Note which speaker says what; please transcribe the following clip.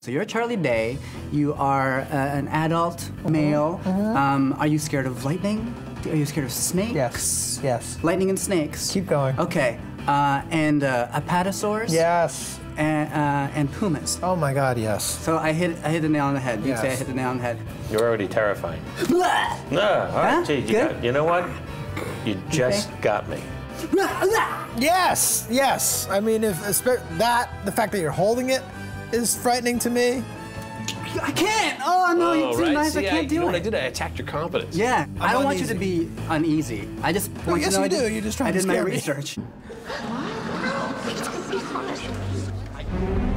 Speaker 1: So you're Charlie Day. You are an adult male. Are you scared of lightning? Are you scared of snakes?
Speaker 2: Yes, yes.
Speaker 1: Lightning and snakes.
Speaker 2: Keep going.
Speaker 1: Okay. And apatosaurs?
Speaker 2: Yes.
Speaker 1: And pumas.
Speaker 2: Oh my God, yes.
Speaker 1: So I hit the nail on the head. You'd say I hit the nail on the head.
Speaker 3: You're already terrifying.
Speaker 1: Blah!
Speaker 3: No, all right,
Speaker 1: Huh?
Speaker 3: gee, you know what? You just got me.
Speaker 2: Yes, yes. I mean, the fact that you're holding it is frightening to me.
Speaker 1: I can't! Oh no, you're too nice, I can't do
Speaker 3: you know
Speaker 1: it.
Speaker 3: what I did? I attacked your confidence.
Speaker 1: Yeah, I don't want you
Speaker 2: uneasy.
Speaker 1: to be uneasy. I just want
Speaker 2: yes,
Speaker 1: you to know
Speaker 2: you do. You're just trying to
Speaker 1: I did my
Speaker 2: scare me.
Speaker 1: research.